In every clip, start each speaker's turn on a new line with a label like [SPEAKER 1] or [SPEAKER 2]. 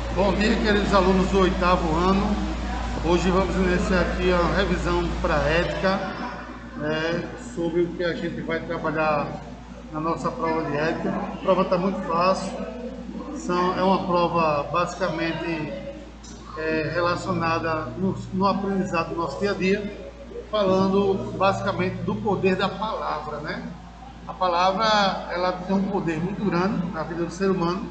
[SPEAKER 1] Bom dia, queridos alunos do 8º ano. Hoje vamos iniciar aqui a revisão para a ética, sobre o que a gente vai trabalhar na nossa prova de ética. A prova está muito fácil, é uma prova basicamente relacionada no aprendizado do nosso dia a dia, falando basicamente do poder da palavra, né? A palavra, ela tem um poder muito grande na vida do ser humano,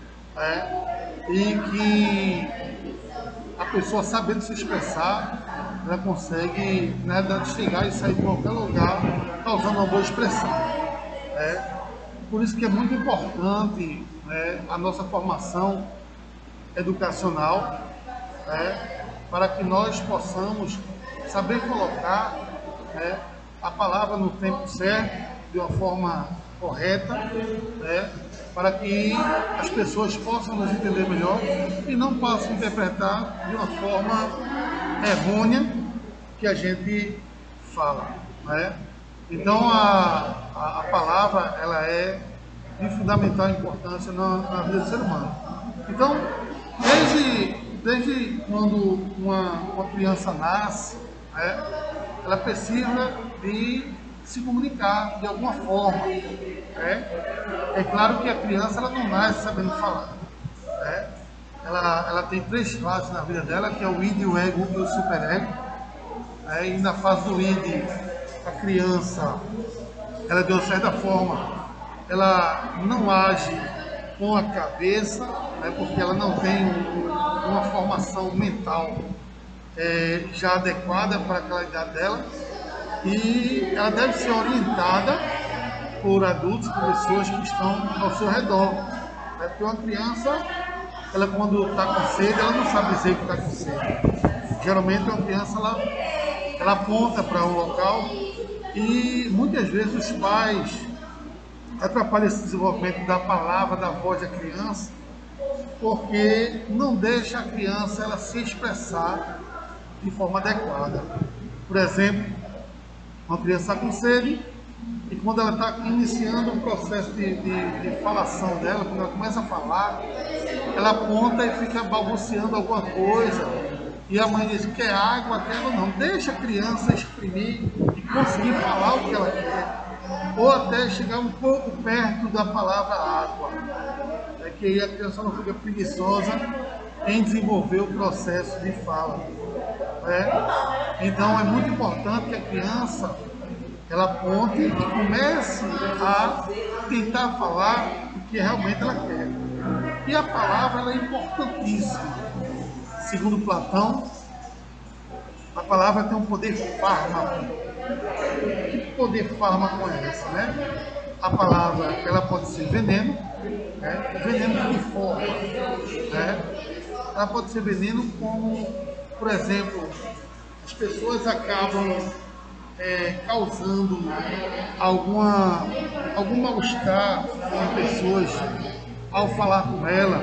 [SPEAKER 1] e que a pessoa, sabendo se expressar, ela consegue, na realidade, chegar e sair de qualquer lugar causando uma boa expressão. Por isso que é muito importante, a nossa formação educacional, para que nós possamos saber colocar, a palavra no tempo certo, de uma forma correta, para que as pessoas possam nos entender melhor e não possam interpretar de uma forma errônea que a gente fala. Então a palavra, ela é de fundamental importância na vida do ser humano. Então, desde quando uma criança nasce, ela precisa de se comunicar de alguma forma. É claro que a criança, ela não nasce sabendo falar. Ela tem 3 fases na vida dela, que é o id, o ego e o superego. E na fase do id, a criança, ela de uma certa forma, ela não age com a cabeça, porque ela não tem uma formação mental já adequada para aquela idade dela, e ela deve ser orientada por adultos, por pessoas que estão ao seu redor. Porque uma criança, ela quando está com sede, ela não sabe dizer que está com sede. Geralmente uma criança, ela aponta para um local, e muitas vezes os pais atrapalham esse desenvolvimento da palavra, da voz da criança, porque não deixa a criança ela se expressar de forma adequada. Por exemplo, uma criança está com sede, e quando ela está iniciando um processo de falação dela, quando ela começa a falar, ela aponta e fica balbuciando alguma coisa, e a mãe diz: quer água, quer água? Não, deixa a criança exprimir e conseguir falar o que ela quer, ou até chegar um pouco perto da palavra água, que aí a criança não fica preguiçosa em desenvolver o processo de fala. Então é muito importante que a criança, ela aponte e comece a tentar falar o que realmente ela quer. E a palavra, ela é importantíssima. Segundo Platão, a palavra tem um poder fármaco. Que poder fármaco é esse, A palavra, ela pode ser veneno, veneno de que forma? Ela pode ser veneno como, por exemplo, as pessoas acabam causando algum mal-estar em pessoas ao falar com ela,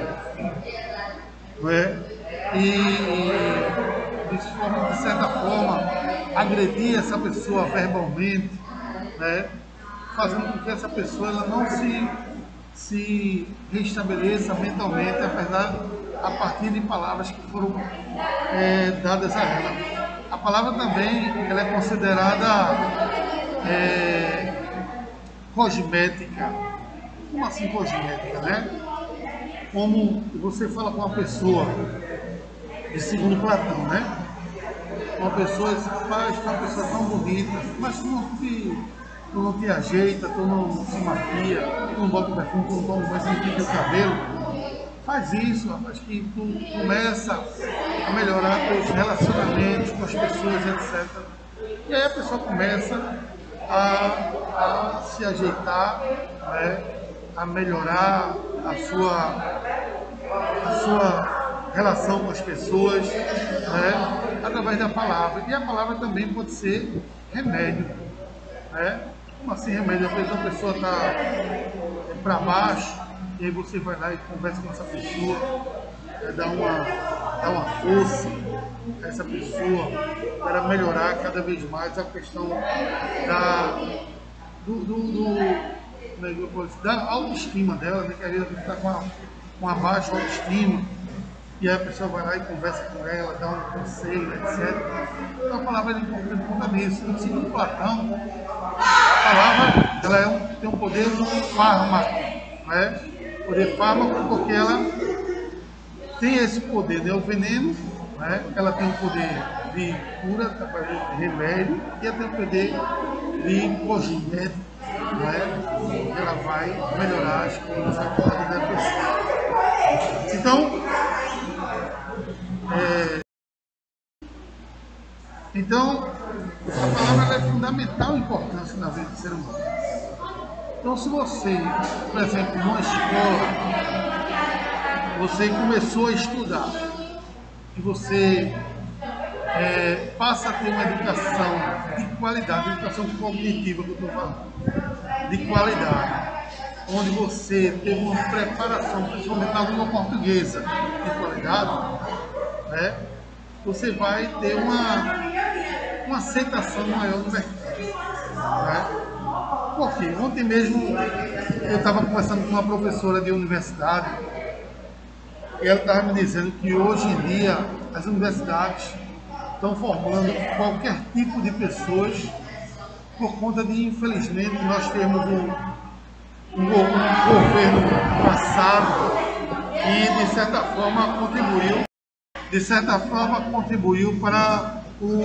[SPEAKER 1] e de certa forma agredir essa pessoa verbalmente, fazendo com que essa pessoa ela não se restabeleça mentalmente, apesar a partir de palavras que foram dadas a ela. A palavra também, ela é considerada cosmética. Como assim cosmética, Como você fala com uma pessoa, de segundo Platão, Uma pessoa diz: rapaz, uma pessoa tão bonita, mas tu não te ajeita, tu não se maquia, tu não bota o perfume, tu não toma banho, tu não pinta o cabelo. Faz isso, rapaz, que tu começa a melhorar teus relacionamentos com as pessoas, etc. E aí a pessoa começa a se ajeitar, a melhorar a sua relação com as pessoas, através da palavra. E a palavra também pode ser remédio. Como assim remédio? Às vezes a pessoa está para baixo, e aí você vai lá e conversa com essa pessoa, dá uma força a essa pessoa para melhorar cada vez mais a questão da autoestima dela, que às vezes está com uma baixa autoestima, e aí a pessoa vai lá e conversa com ela, dá um conselho, etc. Então a palavra é importante por conta disso. E segundo Platão, a palavra ela tem um poder fármaco, né? Poder fármaco porque ela tem esse poder, né? O veneno, né? Ela tem o poder de cura, de remédio, e ela tem o poder de cosmético, né? Ela vai melhorar as coisas da qualidade da pessoa. Então, a palavra ela é fundamental importância na vida do ser humano. Então, se você, por exemplo, numa escola, você começou a estudar e você passa a ter uma educação de qualidade, educação cognitiva que eu estou falando, de qualidade, onde você teve uma preparação, principalmente na língua portuguesa, de qualidade, né? Você vai ter uma aceitação maior do mercado, né? Por quê? Ontem mesmo eu estava conversando com uma professora de universidade e ela estava me dizendo que hoje em dia as universidades estão formando qualquer tipo de pessoas por conta de, infelizmente, nós temos um governo passado que, de certa forma, contribuiu para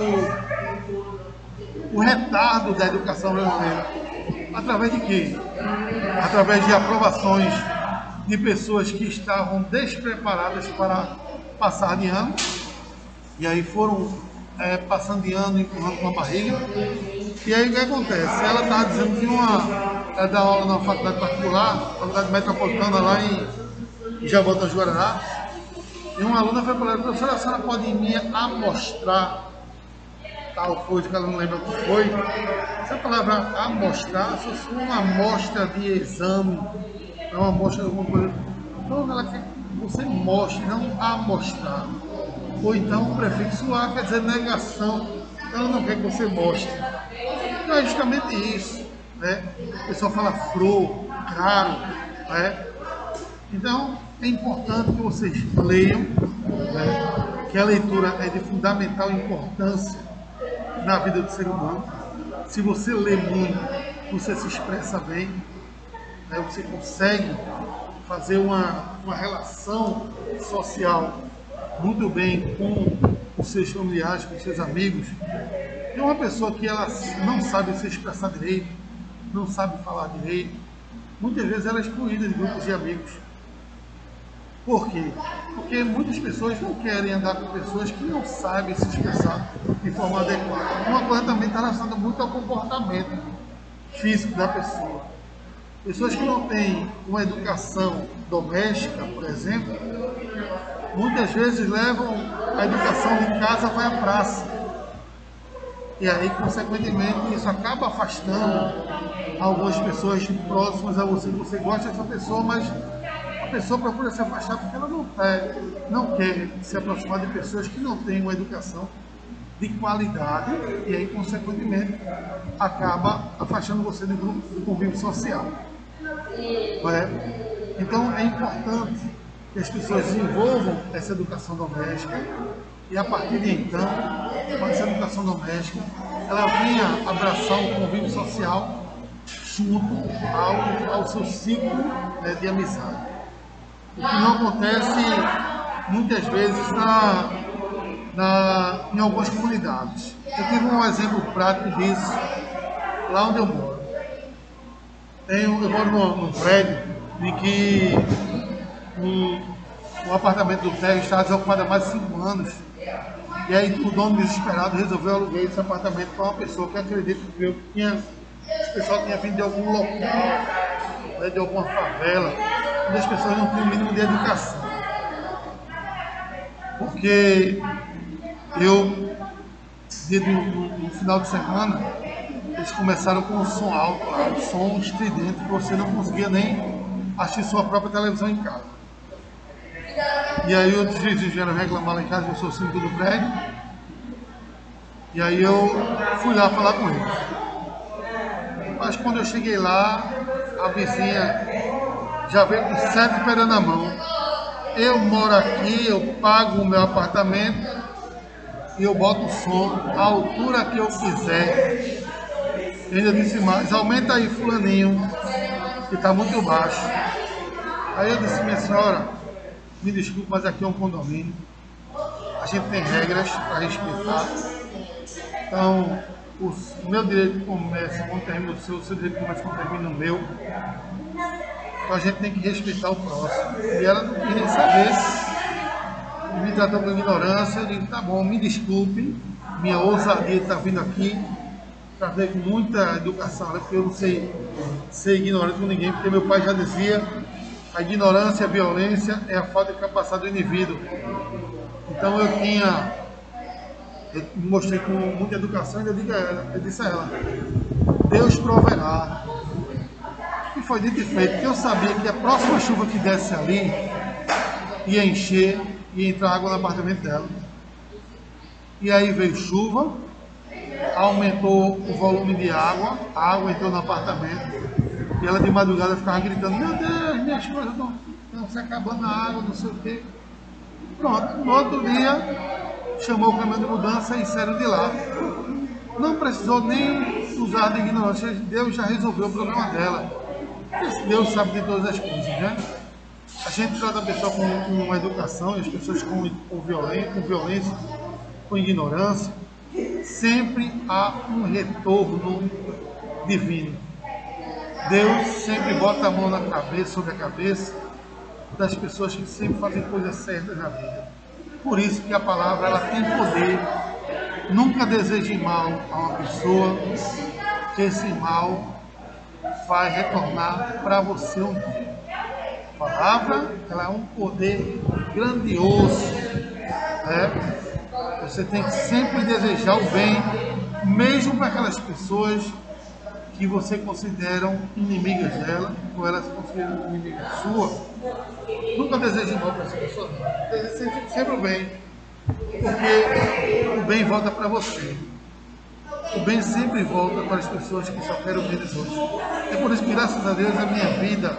[SPEAKER 1] o retardo da educação brasileira. Através de quê? Através de aprovações de pessoas que estavam despreparadas para passar de ano, e aí foram passando de ano, empurrando com a barriga. E aí o que acontece? Ela estava dizendo que ela dá aula na faculdade particular, faculdade metropolitana lá em Jaboatão dos Guararapes, e uma aluna foi para ela: professora, a senhora pode me amostrar tal coisa, que ela não lembra o que foi. Essa palavra amostrar, se fosse uma amostra de exame, é uma amostra de alguma coisa. Então ela quer que você mostre, não amostrar. Ou então o prefixo A quer dizer negação, ela não quer que você mostre. Então é justamente isso, né? O pessoal fala flor, caro, né? Então é importante que vocês leiam, né? Que a leitura é de fundamental importância na vida do ser humano. Se você lê muito, você se expressa bem, né? Você consegue fazer uma relação social muito bem com os seus familiares, com os seus amigos. E uma pessoa que ela não sabe se expressar direito, não sabe falar direito, muitas vezes ela é excluída de grupos de amigos. Por quê? Porque muitas pessoas não querem andar com pessoas que não sabem se expressar de forma adequada. Uma coisa também está relacionada muito ao comportamento físico da pessoa. Pessoas que não têm uma educação doméstica, por exemplo, muitas vezes levam a educação de casa vai à praça. E aí, consequentemente, isso acaba afastando algumas pessoas próximas a você. Você gosta dessa pessoa, mas a pessoa procura se afastar porque ela não quer se aproximar de pessoas que não têm uma educação de qualidade, e aí, consequentemente, acaba afastando você do grupo do convívio social. Então, é importante que as pessoas desenvolvam essa educação doméstica e, a partir de então, com essa educação doméstica, ela venha abraçar o convívio social junto ao seu ciclo, né, de amizade. O que não acontece muitas vezes em algumas comunidades. Eu tive um exemplo prático disso lá onde eu moro. Eu moro num prédio em que o apartamento do térreo estava desocupado há mais de 5 anos. E aí o dono, desesperado, resolveu alugar esse apartamento para uma pessoa que acredita que esse pessoal tinha vindo de algum local, né, de alguma favela, onde as pessoas não tinham o mínimo de educação. Porque no final de semana, eles começaram com um som alto, um som estridente, que você não conseguia nem assistir sua própria televisão em casa. E aí outros vizinhos vieram reclamar lá em casa, eu sou o síndico do prédio. E aí eu fui lá falar com eles. Mas quando eu cheguei lá, a vizinha já veio com 7 pedras na mão Eu moro aqui, eu pago o meu apartamento e eu boto o som à altura que eu quiser. Ele ainda disse mais, aumenta aí fulaninho, que está muito baixo. Aí eu disse, minha senhora, me desculpe, mas aqui é um condomínio. A gente tem regras para respeitar. Então, o meu direito começa quando termina o seu direito começa quando termina o meu. Então a gente tem que respeitar o próximo. E ela não queria saber. Me tratou com ignorância. Eu digo, tá bom, me desculpe. Minha ousadia está vindo aqui. Tratei com muita educação, né? Porque eu não sei ser ignorante com ninguém, porque meu pai já dizia, a ignorância e a violência é a falta de capacidade do indivíduo. Então eu me mostrei com muita educação e eu disse a ela, Deus proverá. E foi dito e feito, porque eu sabia que a próxima chuva que desse ali ia encher, ia entrar água no apartamento dela. E aí veio chuva, aumentou o volume de água, a água entrou no apartamento, e ela de madrugada ficava gritando, meu Deus, minhas coisas estão se acabando na água, não sei o quê. Pronto, no outro dia, chamou o caminhão de mudança e saíram de lá. Não precisou nem usar de ignorância, Deus já resolveu o problema dela. Deus sabe de todas as coisas, né? A gente trata a pessoa com educação, e as pessoas com violência, com ignorância. Sempre há um retorno divino. Deus sempre bota a mão na cabeça, sobre a cabeça das pessoas que sempre fazem coisas certas na vida. Por isso que a palavra ela tem poder. Nunca deseje mal a uma pessoa, que esse mal vai retornar para você um dia. A palavra ela é um poder grandioso, né? Você tem que sempre desejar o bem, mesmo para aquelas pessoas que você consideram inimigas dela, ou elas se consideram inimigas sua. Nunca deseje mal para essa pessoa, deseje sempre o bem, porque o bem volta para você. O bem sempre volta para as pessoas que só querem o bem dos outros. É por isso que, graças a Deus, a minha vida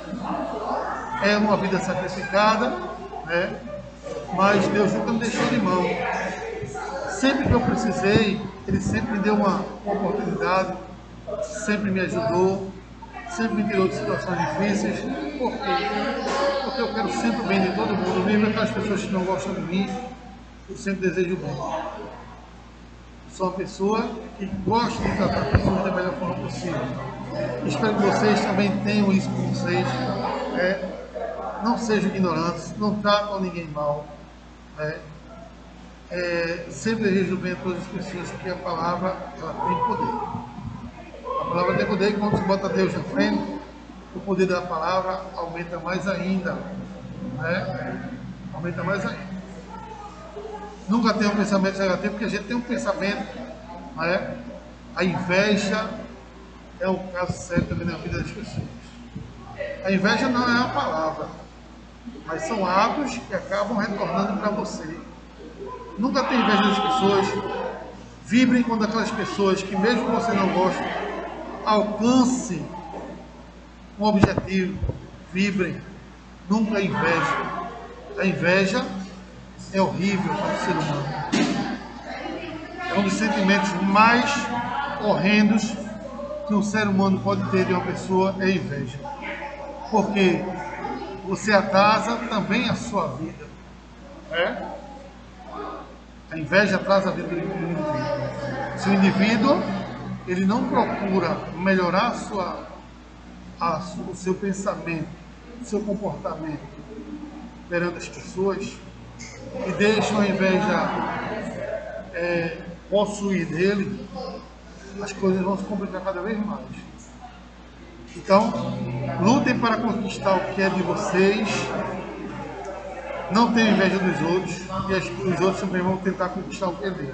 [SPEAKER 1] é uma vida sacrificada, né? Mas Deus nunca me deixou de mão. Sempre que eu precisei, Ele sempre me deu uma oportunidade, sempre me ajudou, sempre me tirou de situações difíceis. Por quê? Porque eu quero sempre o bem de todo mundo, mesmo aquelas pessoas que não gostam de mim, eu sempre desejo o bem. Sou uma pessoa que gosta de tratar pessoas da melhor forma possível. Espero que vocês também tenham isso com vocês. Não sejam ignorantes, não tratam ninguém mal. Sempre desejo bem a todas as pessoas, porque a palavra ela tem poder. A palavra tem poder e quando você bota Deus na frente, o poder da palavra aumenta mais ainda. Aumenta mais ainda. Nunca tenha um pensamento negativo, porque a gente tem um pensamento, a inveja é o caso certo também na vida das pessoas. A inveja não é a palavra, mas são atos que acabam retornando para você. Nunca tenha inveja das pessoas. Vibrem quando aquelas pessoas que mesmo você não gosta, alcance um objetivo. Vibrem. Nunca inveja. A inveja é horrível para o ser humano. É um dos sentimentos mais horrendos que um ser humano pode ter de uma pessoa, é a inveja. Porque você atrasa também a sua vida. A inveja atrasa a vida do indivíduo. Se o indivíduo ele não procura melhorar o seu pensamento, o seu comportamento perante as pessoas, e deixa a inveja possuir dele, as coisas vão se complicar cada vez mais. Então, lutem para conquistar o que é de vocês, não tenham inveja dos outros, e os outros também vão tentar conquistar o que é dele.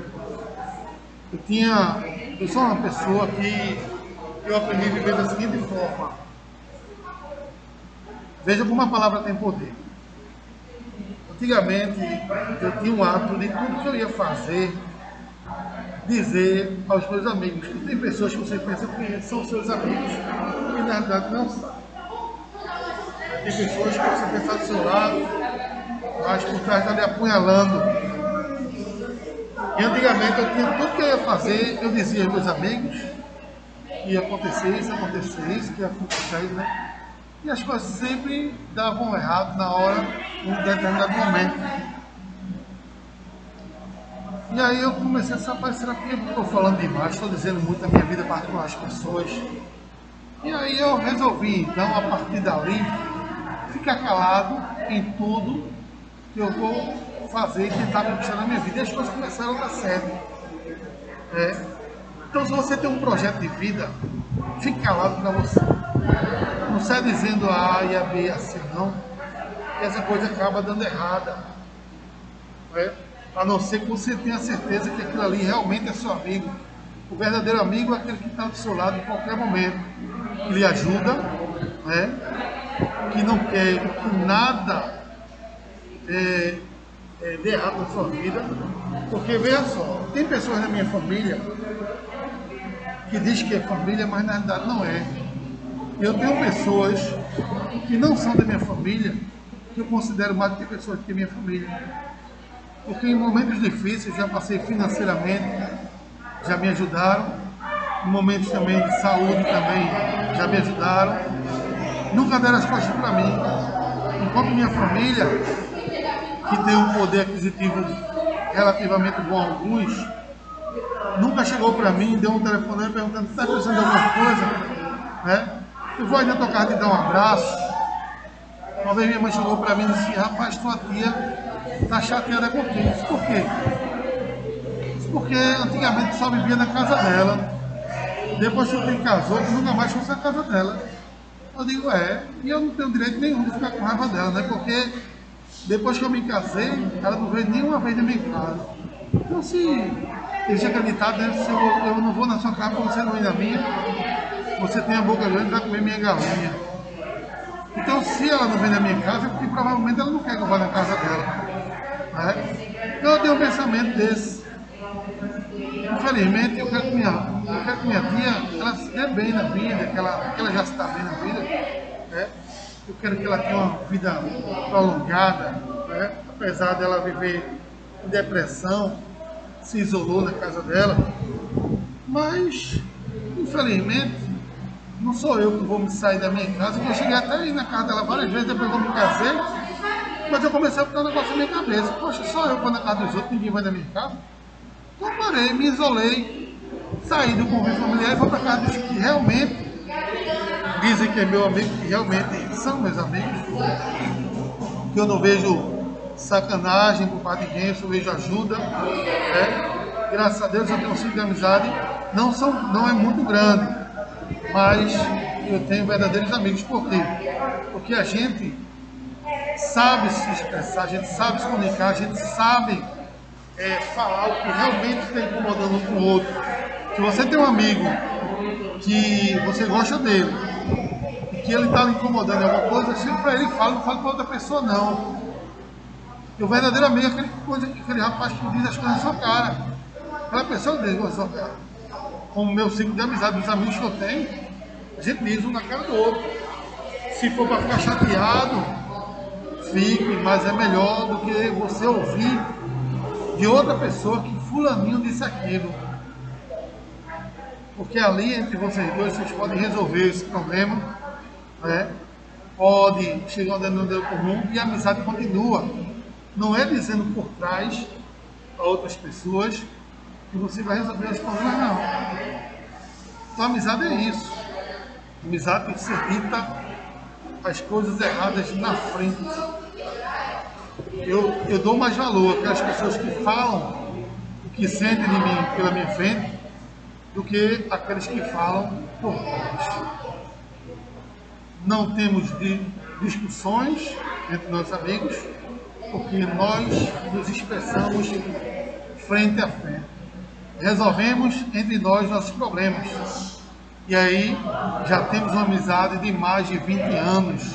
[SPEAKER 1] Eu sou uma pessoa que eu aprendi a viver da seguinte forma. Veja como a palavra tem poder. Antigamente, eu tinha um hábito de tudo que eu ia fazer, dizer aos meus amigos. E tem pessoas que você pensa que são seus amigos, e na verdade não são. Tem pessoas que você pensa do seu lado, trás está lhe apunhalando. E antigamente eu tinha tudo que eu ia fazer, eu dizia aos meus amigos que ia acontecer isso, que ia acontecer isso, né? E as coisas sempre davam errado na hora, em um determinado momento. E aí eu comecei a saber, será que eu estou falando demais, estou dizendo muito da minha vida particular às pessoas. E aí eu resolvi, então, a partir dali, ficar calado em tudo que eu vou fazer e tentar conquistar na minha vida. E as coisas começaram a dar certo. Então, se você tem um projeto de vida, fique calado para você. Não sai dizendo a A e a B assim, não. E essa coisa acaba dando errada. A não ser que você tenha certeza que aquilo ali realmente é seu amigo. O verdadeiro amigo é aquele que está do seu lado em qualquer momento. Que lhe ajuda, que não quer que nada dê errado na sua vida. Porque, veja só, tem pessoas na minha família que diz que é família, mas na realidade não é. Eu tenho pessoas que não são da minha família, que eu considero mais do que pessoas que é minha família. Porque em momentos difíceis, já passei financeiramente, já me ajudaram. Em momentos também de saúde também, já me ajudaram. Nunca deram as costas para mim. Enquanto minha família, que tem um poder aquisitivo relativamente bom a alguns, nunca chegou para mim, deu um telefone perguntando: está precisando de alguma coisa? Eu vou aí na tua casa te dar um abraço. Uma vez minha mãe chegou para mim e disse: rapaz, tua tia está chateada contigo. Isso por quê? Isso porque antigamente só vivia na casa dela. Depois que o tempo casou, que nunca mais fosse na casa dela. Eu digo: e eu não tenho direito nenhum de ficar com raiva dela, né? Porque depois que eu me casei, ela não veio nenhuma vez na minha casa. Então, se eles acreditar, né? Se eu não vou na sua casa, você não vem na minha, você tem a boca grande, vai comer minha galinha. Então, se ela não vem na minha casa, é porque provavelmente ela não quer que eu vá na casa dela. Então, eu tenho um pensamento desse. Infelizmente, eu quero que minha tia ela se dê bem na vida, que ela já está bem na vida. Eu quero que ela tenha uma vida prolongada, apesar dela viver em depressão, se isolou na casa dela. Mas, infelizmente, não sou eu que vou me sair da minha casa. Eu cheguei até a ir na casa dela várias vezes depois que eu me casei, mas eu comecei a botar um negócio na minha cabeça: poxa, só eu vou na casa dos outros, ninguém vai na minha casa. Então eu parei, me isolei, saí do convívio familiar e vou para casa dos que realmente dizem que é meu amigo, que realmente são meus amigos, que eu não vejo sacanagem por parte de ninguém, eu só vejo ajuda. Graças a Deus eu tenho um ciclo de amizade, não é muito grande, mas eu tenho verdadeiros amigos. Por quê? Porque a gente sabe se expressar, a gente sabe se comunicar, a gente sabe falar o que realmente está incomodando um com o outro. Se você tem um amigo que você gosta dele e que ele está lhe incomodando em alguma coisa, chega para ele e fala, não fala para outra pessoa não. E o verdadeiro amigo é aquele rapaz que diz as coisas na sua cara. Aquela pessoa diz na sua cara. Como o meu ciclo de amizade, dos amigos que eu tenho, a gente diz um na cara do outro. Se for para ficar chateado, fique, mas é melhor do que você ouvir de outra pessoa que fulaninho disse aquilo. Porque ali entre vocês dois, vocês podem resolver esse problema, pode chegar a um denominador comum e a amizade continua. Não é dizendo por trás a outras pessoas que você vai resolver os problemas, não. Então a amizade é isso. A amizade tem que ser dita as coisas erradas na frente. Eu dou mais valor àquelas pessoas que falam o que sentem de mim pela minha frente do que aqueles que falam por trás. Não temos discussões entre nossos amigos, porque nós nos expressamos frente a frente. Resolvemos entre nós nossos problemas. E aí já temos uma amizade de mais de 20 anos.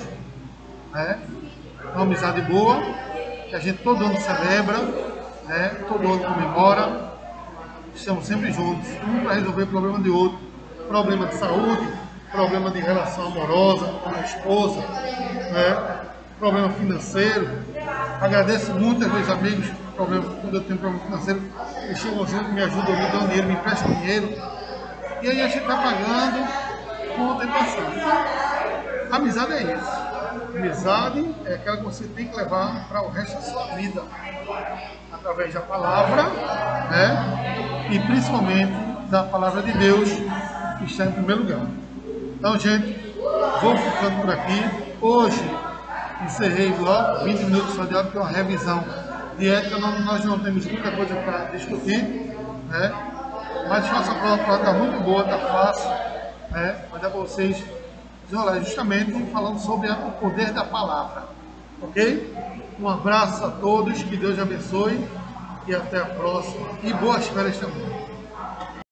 [SPEAKER 1] Uma amizade boa, que a gente todo ano celebra, todo ano comemora. Estamos sempre juntos, um para resolver o problema de outro. Problema de saúde, problema de relação amorosa com a esposa, problema financeiro, Agradeço muito aos meus amigos, quando eu tenho problema financeiro, eles chegam junto, me ajudam, me dão dinheiro, me emprestam dinheiro. E aí a gente está pagando com o tempo passado. Amizade é isso. Amizade é aquela que você tem que levar para o resto da sua vida. Através da palavra, né? E principalmente da palavra de Deus, que está em primeiro lugar. Então, gente, vou ficando por aqui. Hoje, encerrei logo 20 minutos só de aula, que é uma revisão de ética. Nós não temos muita coisa para discutir, né? Mas faça a prova, está muito boa, está fácil, né? Vai dar para vocês desenrolar, justamente falando sobre o poder da palavra. Ok? Um abraço a todos, que Deus abençoe e até a próxima. E boas férias também.